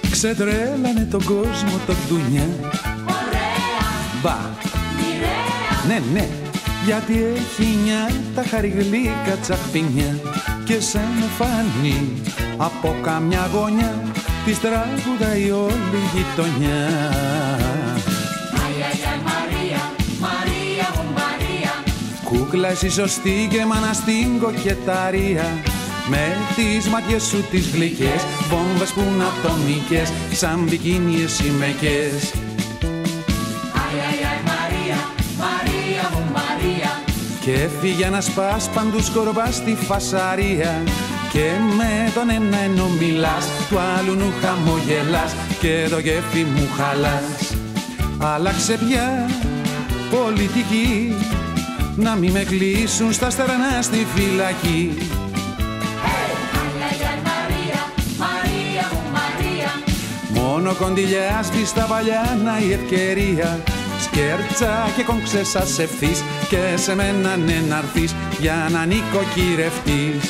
Ξετρέλανε τον κόσμο το ντουνιά. Ωραία, Μπα, μοιραία, ναι, ναι, γιατί έχει νιάτα χαριγλίκα τσαχπινιά. Και σαν φανεί από καμιά γωνιά της τραγουδάει όλη η γειτονιά. Αι, αι, αι, Μαρία, Μαρία μου Μαρία. Κούκλα εσύ σωστή και μάνα στην κοκεταρία. Με τις ματιές σου τις γλυκές, βόμβες που είναι ατομικές, σαν μπικίνι εσύ μεκές. Αι, αι, αι, Μαρία, Μαρία μου Μαρία. Και φύγε να σπάς παντού σκορπάς στη φασαρία. Και με τον ένα ενώ μιλάς, του άλλου νου χαμογελάς και το γέφι μου χαλάς. Άλλαξε πια πολιτική, να μη με κλείσουν στα στερνά στη φυλακή. Μόνο κοντιλιά στα παλιά να η ευκαιρία. Σκέρτσα και κομψέσα σε ευθύς και σε μένα ναι να'ρθείς για να νοικοκυρευτείς.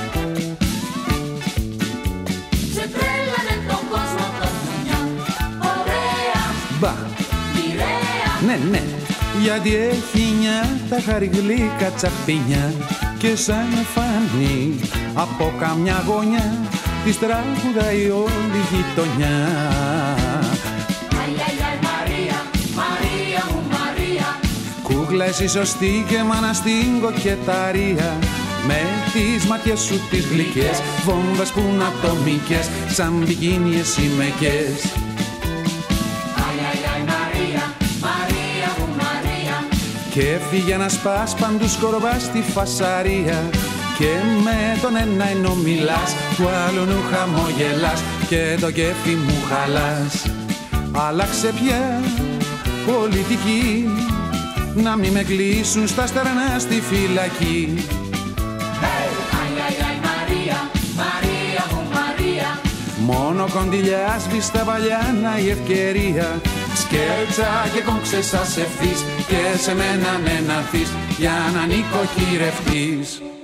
Ξετρέλανε τον κόσμο το ντουνιά. Ωραία, Μπα, μοιραία, ναι, ναι, γιατί έχει νιάτα χαριγλίκα τσαχπινιά. Και σαν φανεί από καμιά γωνιά της τραγουδάει όλη η γειτονιά. Αι, αι, αι, Μαρία, Μαρία μου Μαρία. Κούκλα εσύ σωστή και μάνα στην κοκεταρία. Με τις ματιές σου τις γλυκές, βόμβες που είναι ατομικές, σαν μπικίνι εσύ μεκές. Αι, αι, αι, Μαρία, Μαρία μου Μαρία. Και φύγε να σπάς παντού σκορπάς στη φασαρία. Και με τον ένα ενώ μιλάς, του άλλου νου χαμογελάς και το κέφι μου χαλάς. Άλλαξε πια πολιτική, να μη με κλείσουν στα στερνά στη φυλακή. Αι, αι, αι, Μαρία, Μαρία μου Μαρία. Μόνο κοντιλιά στα παλιά να η ευκαιρία. Σκέρτσα και κομψέσα σε ευθύς και σε μένα ναι να'ρθείς για να νοικοκυρευτείς.